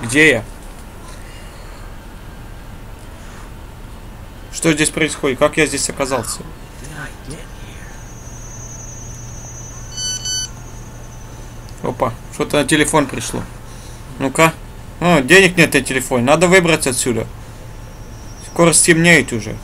Где я? Что здесь происходит? Как я здесь оказался? Опа, что-то на телефон пришло. Ну-ка. О, денег нет на телефоне. Надо выбраться отсюда. Скоро стемнеет уже.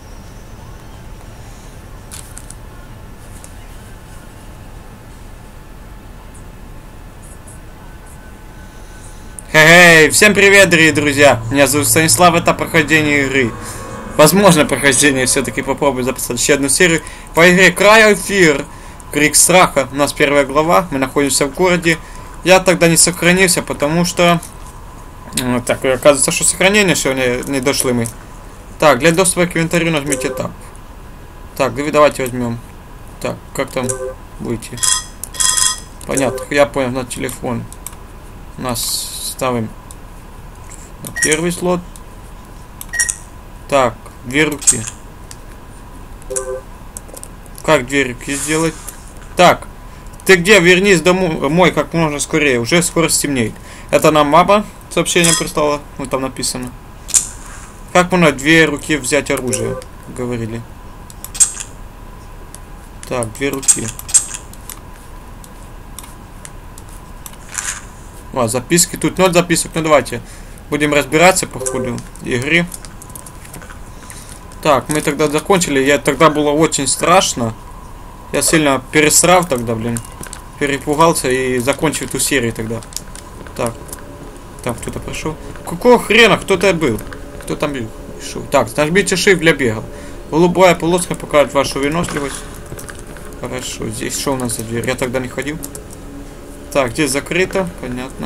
Хей, всем привет, дорогие друзья. Меня зовут Станислав, это прохождение игры. Возможно, прохождение все-таки попробую записать еще одну серию. По игре Cry of Fear. Крик страха. У нас первая глава. Мы находимся в городе. Я тогда не сохранился, потому что... Так, оказывается, что сохранение сегодня не дошли мы. Так, для доступа к инвентарю нажмите Tab. Так, давайте возьмем. Так, как там выйти? Понятно, я понял, на телефон. Нас ставим на первый слот. Так, 2 руки. Как 2 руки сделать? Так, ты где? Вернись домой как можно скорее. Уже скоро стемнеет. Это нам мама сообщение прислала. Ну, там написано. Как можно 2 руки взять оружие? Говорили. Так, 2 руки. О, записки. Тут 0 записок. Ну, давайте. Будем разбираться по ходу игры. Так, мы тогда закончили. Тогда было очень страшно. Я сильно пересрал тогда, блин. Перепугался и закончил эту серию тогда. Так. Там кто-то прошел. Какого хрена? Кто-то был? Кто там был? Так, нажмите Shift для бега. Голубая полоска покажет вашу выносливость. Хорошо. Здесь что у нас за дверь? Я тогда не ходил. Так, здесь закрыто. Понятно.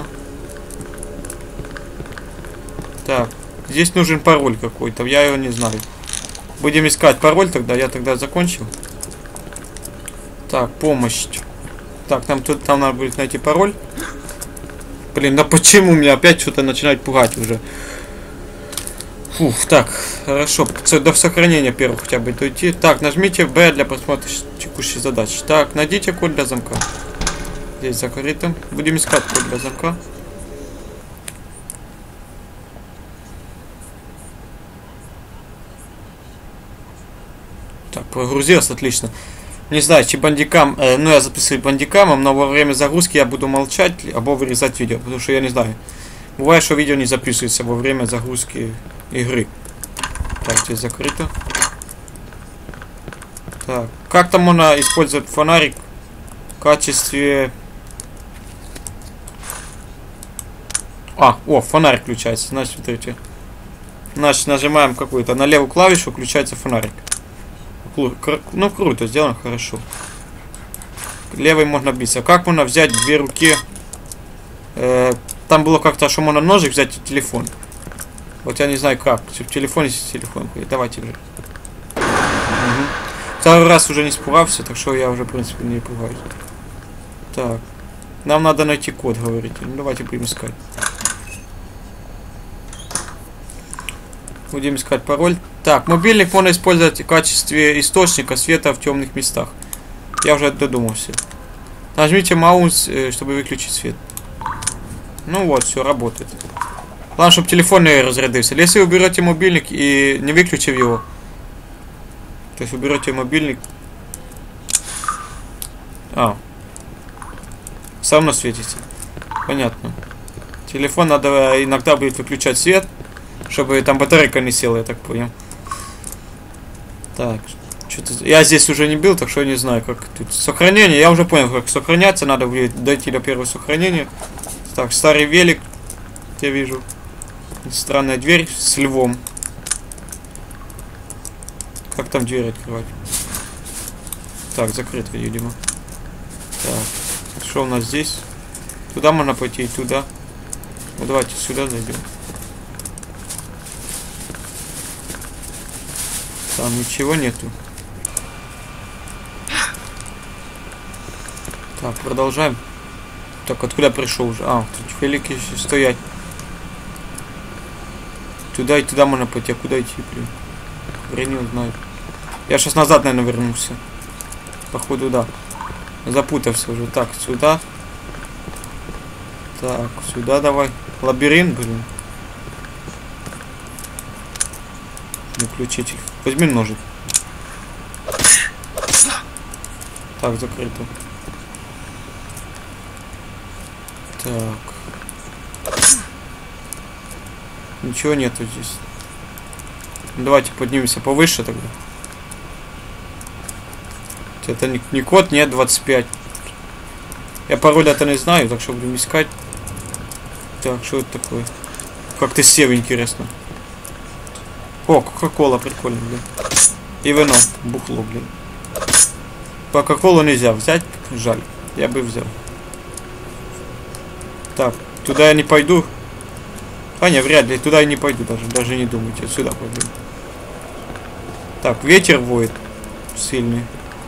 Так. Здесь нужен пароль какой-то. Я его не знаю. Будем искать пароль тогда. Я тогда закончил. Так, помощь. Так, нам надо будет найти пароль. Блин, да почему меня опять что-то начинает пугать уже? Фух, так, хорошо. До сохранения первого хотя бы дойти. Так, нажмите B для просмотра текущей задачи. Так, найдите код для замка. Здесь закрыто. Будем искать код для замка. Так, прогрузилось, отлично. Не знаю, чи бандикам, ну я записываю бандикамом, но во время загрузки я буду молчать, або вырезать видео, потому что я не знаю. Бывает, что видео не записывается во время загрузки игры. Так, здесь закрыто. Так, как там можно использовать фонарик в качестве... фонарик включается, значит, смотрите. Значит, нажимаем какую-то на левую клавишу, включается фонарик. Ну, круто, сделано хорошо. Левой можно биться. Как можно взять 2 руки? Там было как-то, что можно ножик взять и телефон. Вот я не знаю как. В телефоне есть телефон. Давайте уже. Угу. Второй раз уже не испугался, так что я уже, в принципе, не пугаюсь. Так. Нам надо найти код, говорите. Ну, давайте будем искать. Будем искать пароль. Так, мобильник можно использовать в качестве источника света в темных местах. Я уже додумался. Нажмите маус, чтобы выключить свет. Ну вот, все, работает. Главное, чтобы телефон не разрядился. Если вы берете мобильник и не выключив его, то есть вы берете мобильник... Все равно светится. Понятно. Телефон надо иногда будет выключать свет, чтобы там батарейка не села, я так понял. Так, что-то... Я здесь уже не был, так что я не знаю, как тут... Сохранение, я уже понял, как сохраняться. Надо будет дойти до первого сохранения. Так, старый велик. Я вижу. Странная дверь с львом. Как там дверь открывать? Так, закрыто, видимо. Так, что у нас здесь? Туда можно пойти и туда. Ну, давайте сюда зайдем. Там ничего нету. Так, продолжаем. Так, откуда пришел уже? Тут великий стоять. Туда и туда можно пойти. А куда идти, блин? Хрен не знаю. Я сейчас назад, наверное, вернулся. Походу, да. Запутался уже. Так, сюда. Так, сюда давай. лабиринт, блин. Выключитель. Возьми ножик. Так, закрыто. Так. Ничего нету здесь. Давайте поднимемся повыше тогда. Это не код, нет, 25. Я пароль это не знаю, так что будем искать. Так, что это такое? Как-то сев, интересно. О, кока-кола, прикольно, блин. И вино, бухло, блин. Кока-колу нельзя взять, жаль. Я бы взял. Так, туда я не пойду. А, не, вряд ли, туда я не пойду даже не думайте. Сюда пойду. Так, ветер воет сильный.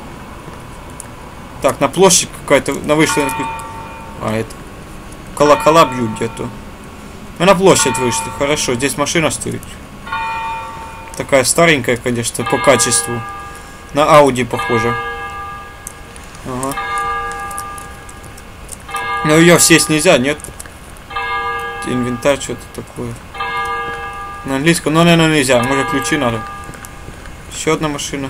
Так, на площадь какая-то, на вышли. А, это. Колокола бьют где-то. Мы на площадь вышли, хорошо, здесь машина стоит. Такая старенькая, конечно, по качеству. На Audi похоже. Ага. Но ее сесть нельзя, нет? Инвентарь, что-то такое. На английском, но, наверное, нельзя. Может, ключи надо. Еще одна машина.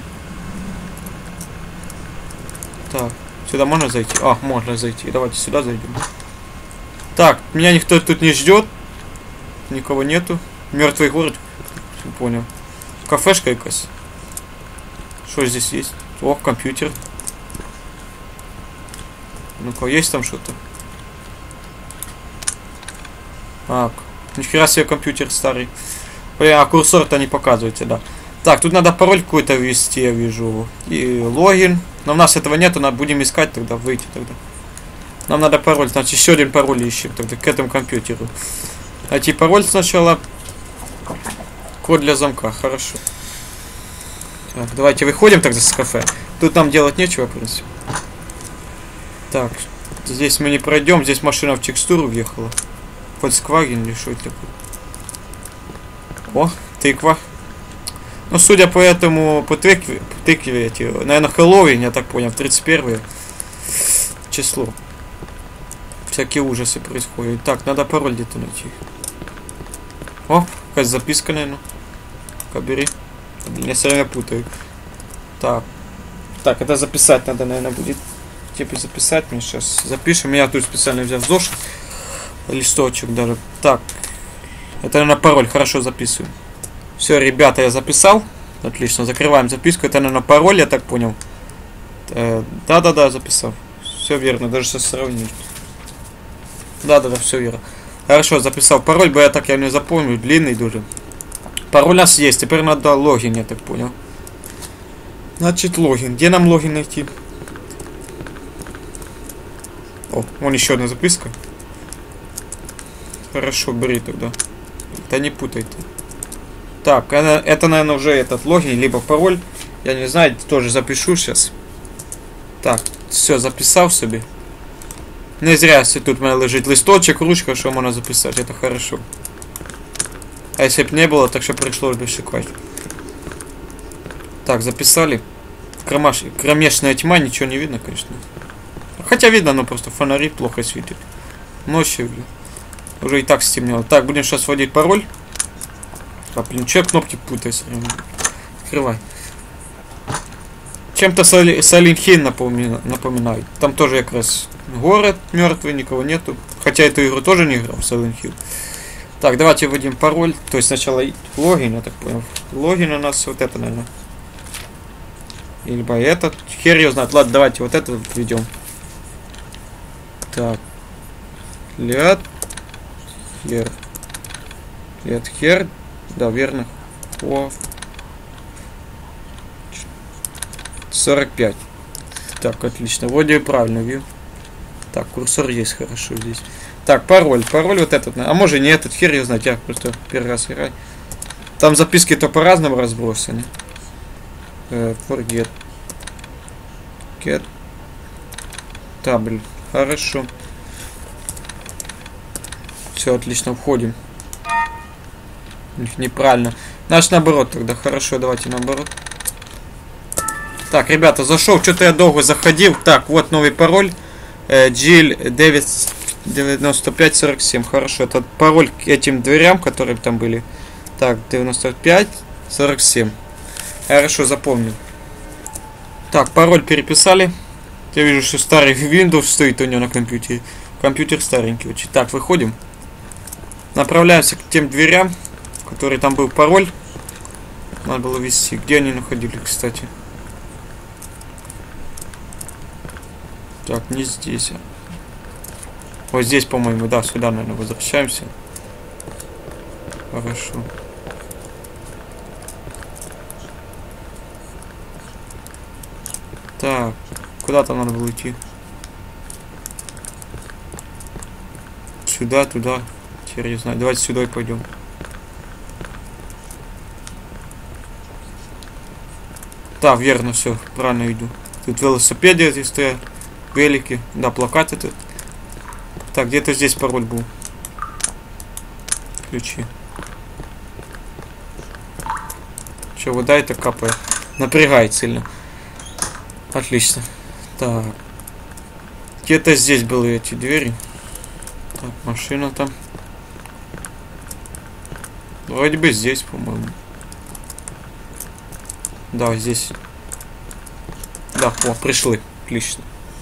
Так, сюда можно зайти? А, можно зайти. Давайте сюда зайдем. Так, меня никто тут не ждет. Никого нету. Мертвый город. Понял. Кафешка якась. Что здесь есть? О, компьютер. Ну-ка, есть там что-то? А, нихера себе компьютер старый. Блин, а курсор-то не показывается, да. Так, тут надо пароль какой-то ввести, я вижу. И логин. Но у нас этого нету, надо будем искать тогда, выйти тогда. Нам надо пароль, значит еще один пароль ищем тогда к этому компьютеру. Найти пароль сначала. Код для замка, хорошо. Так, давайте выходим тогда с кафе. Тут нам делать нечего, в принципе. Так, здесь мы не пройдем, здесь машина в текстуру въехала. Volkswagen или что это такое? О, тыква. Ну, судя по этому, по тыкве эти, наверное, Хэллоуин, я так понял, 31 число. Всякие ужасы происходят. Так, надо пароль где-то найти. О, какая записка, наверное. Бери. Я все время путаю. Так. Так, это записать надо, наверное, будет. Типа записать мне сейчас. Запишем. Я тут специально взял зошит. Листочек даже. Так. Это, наверное, пароль. Хорошо записываю. Все, ребята, я записал. Отлично. Закрываем записку. Это, наверное, пароль, я так понял. Да-да-да, записал. Все верно. Даже со сравнить. Да-да-да, все верно. Хорошо, записал пароль, бо я так не запомню. Длинный дуже. Пароль у нас есть. Теперь надо логин, я так понял. Значит, логин. Где нам логин найти? О, вон еще одна записка. Хорошо, бери тогда. Да не путай ты. Так, это, наверное, уже этот логин, либо пароль. Я не знаю, тоже запишу сейчас. Так, все, записал себе. Не зря, если тут у меня лежит листочек, ручка, что можно записать, это хорошо. А если бы не было, так что пришлось бы шикать. Так, записали. Кромешная тьма, ничего не видно, конечно. Хотя видно, но просто фонари плохо светят. Ночью, блин. Уже и так стемнело. Так, будем сейчас вводить пароль. А, блин, что я кнопки путаюсь? Открывай. Чем-то Silent Hill напоминает. Там тоже как раз город мертвый, никого нету. Хотя эту игру тоже не играл в Silent Hill. Так, давайте вводим пароль. То есть сначала логин, я так понял. Логин у нас вот это, наверное. Либо этот. Хер ее знает. Ладно, давайте вот это введем. Так. Лет. Хер. Лет хер. Да, верно. О. 45. Так, отлично. Вроде правильно ввел. Так, курсор есть хорошо здесь. Так, пароль. Пароль вот этот. А может не этот, хер ее знать. Я просто первый раз играю. Там записки-то по-разному разбросаны. Forget. Get. Табль. Хорошо. Все, отлично, входим. Неправильно. Значит, наоборот тогда. Хорошо, давайте наоборот. Так, ребята, зашел. Что-то я долго заходил. Так, вот новый пароль. Jill 95-47. Хорошо, это пароль к этим дверям, которые там были. Так, 95-47. Хорошо, запомнил. Так, пароль переписали. Я вижу, что старый Windows стоит у него на компьютере. Компьютер старенький очень. Так, выходим. Направляемся к тем дверям, которые там был пароль. Надо было ввести. Где они находились, кстати? Так, не здесь. Вот здесь, по-моему, да, сюда, наверное, возвращаемся. Хорошо. Так, куда-то надо было идти. Сюда, туда. Теперь не знаю. Давайте сюда и пойдем. Да, верно, все, правильно иду. Тут велосипеды эти стоят. Велики. Да, плакаты тут. Так, где-то здесь пароль был. Ключи. Че, вода это капает. Напрягает сильно. Отлично. Так. Где-то здесь были эти двери. Так, машина там. Вроде бы здесь, по-моему. Да, здесь. Да, о, пришли. Отлично.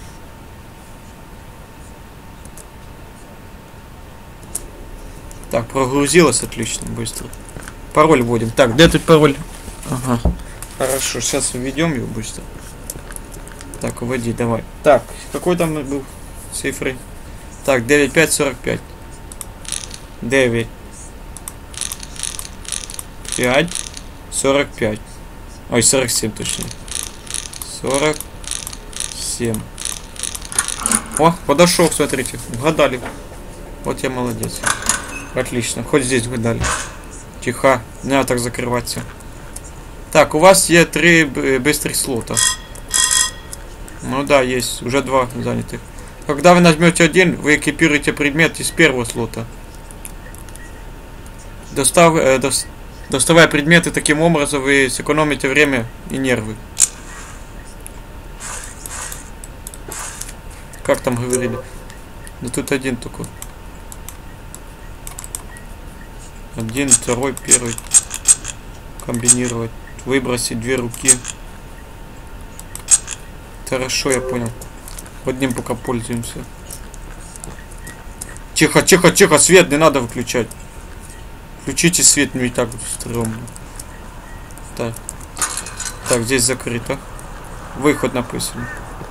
Так, прогрузилось отлично, быстро. Пароль вводим. Так, где тут пароль? Ага. Хорошо, сейчас введем его быстро. Так, вводи, давай. Так, какой там был цифры? Так, 9545. 9 5 45. Ой, 47 точнее. 47. О, подошел, смотрите. Угадали. Вот я молодец. Отлично. Хоть здесь угадали. Тихо. Не надо так закрываться. Так, у вас есть 3 быстрых слота. Ну да, есть. Уже 2 занятых. Когда вы нажмете один, вы экипируете предмет из первого слота. Доставая предметы таким образом, вы сэкономите время и нервы. Как там говорили? Да тут один только. 1, 2, 1. Комбинировать. Выбросить 2 руки. Хорошо, я понял. Одним пока пользуемся. Тихо, тихо, тихо, свет не надо выключать. Включите свет, не так стрёмно. Так. Так, здесь закрыто. Выход написано.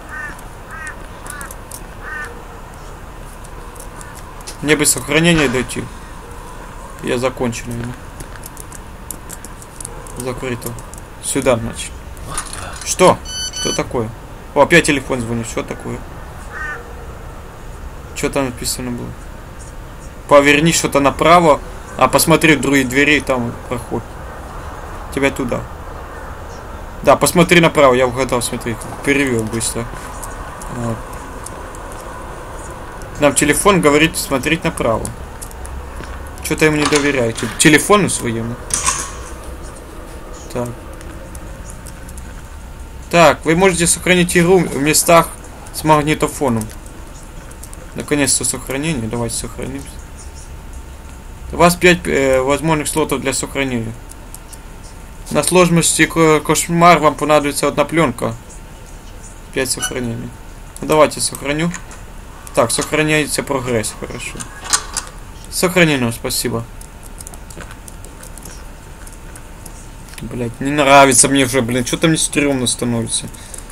Мне бы сохранение дойти. Я закончил его. Закрыто. Сюда, значит. Что? Что такое? О, опять телефон звонит. Что такое? Что там написано было? Поверни что-то направо. А посмотри в другие двери, там проход. Тебя туда. Да, посмотри направо, я угадал, смотри, перевел быстро. Вот. Нам телефон говорит смотреть направо. Что-то ему не доверяете. Телефону своему. Так. Так, вы можете сохранить игру в местах с магнитофоном. Наконец-то сохранение. Давайте сохранимся. У вас 5 возможных слотов для сохранения. На сложности кошмар вам понадобится одна пленка. 5 сохранений. Ну, давайте сохраню. Так, сохраняется прогресс. Хорошо. Сохранено, спасибо. Блять, не нравится мне уже, блин. Что-то мне стрёмно становится.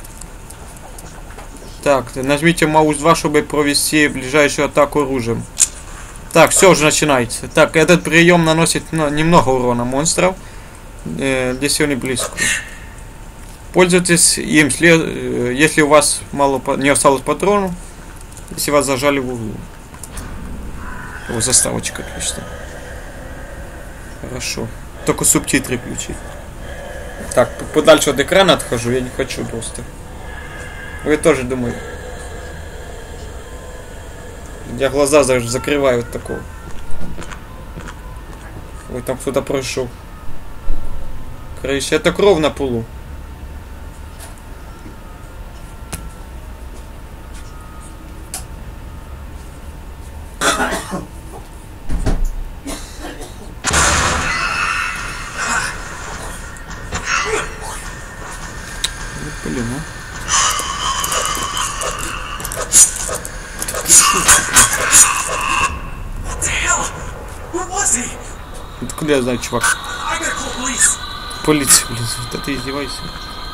Так, нажмите маус 2, чтобы провести ближайшую атаку оружием. Так, все уже начинается. Так, этот прием наносит немного урона монстров, если он не близко. Пользуйтесь им, если у вас мало не осталось патронов, если вас зажали в углу. О, заставочка, отлично. Хорошо. Только субтитры включить. Так, подальше от экрана отхожу, я не хочу просто. Вы тоже думаю. Я глаза закрываю от такого. Ой, там кто-то прошел. Короче, это кровь на полу. Блин, а? Откуда я знаю, чувак? Полиция, блин, вот это издевайся.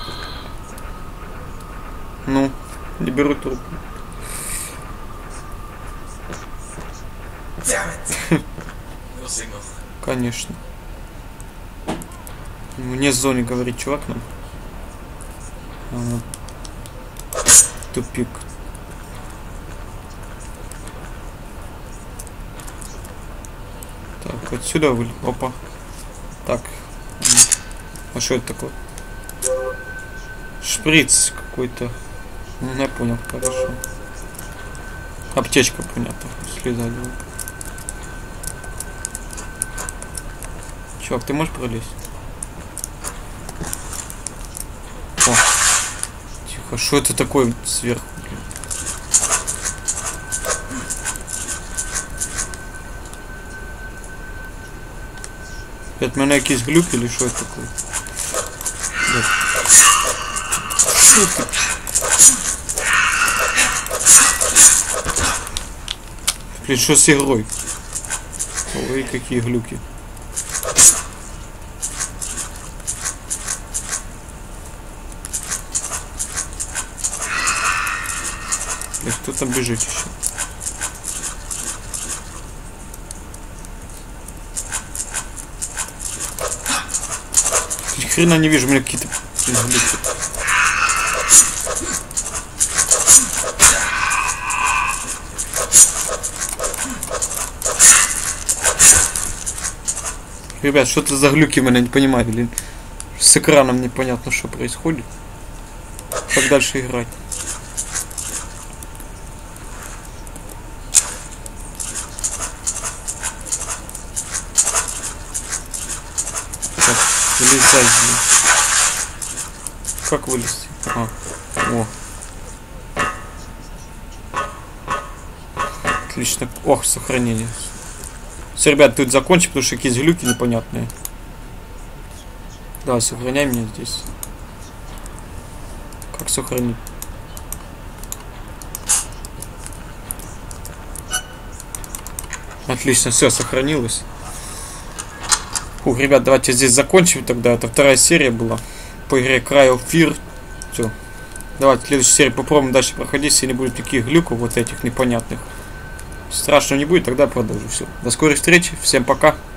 Ну, не беру трубку. Конечно. Вне зоны, говорит чувак нам. Тупик. Так, отсюда вылез. Опа. Так. А что это такое? Шприц какой-то. Ну, я понял, хорошо. Аптечка, понятно. Слезали. Чувак, ты можешь пролезть? О. Тихо, что это такое сверху, блин? Это у меня якийсь глюк или что это такое? Да. Что ты? Блин, что с игрой? Ой, какие глюки. Блин, кто там бежит еще? Ни хрена не вижу, у меня какие-то глюки. Ребят, что-то за глюки, меня не понимаю, блин. С экраном непонятно, что происходит. Как дальше играть? Так, вылезай, блин. Как вылезти? А, о. Отлично. Ох, сохранение. Все, ребят, тут закончим, потому что какие-то глюки непонятные. Давай, сохраняй меня здесь. Как сохранить? Отлично, все, сохранилось. Фух, ребят, давайте здесь закончим тогда. Это вторая серия была по игре Cry of Fear. Все. Давайте в следующей серии попробуем дальше проходить, если не будет таких глюков вот этих непонятных. Страшно не будет, тогда продолжу. Все. До скорой встречи. Всем пока.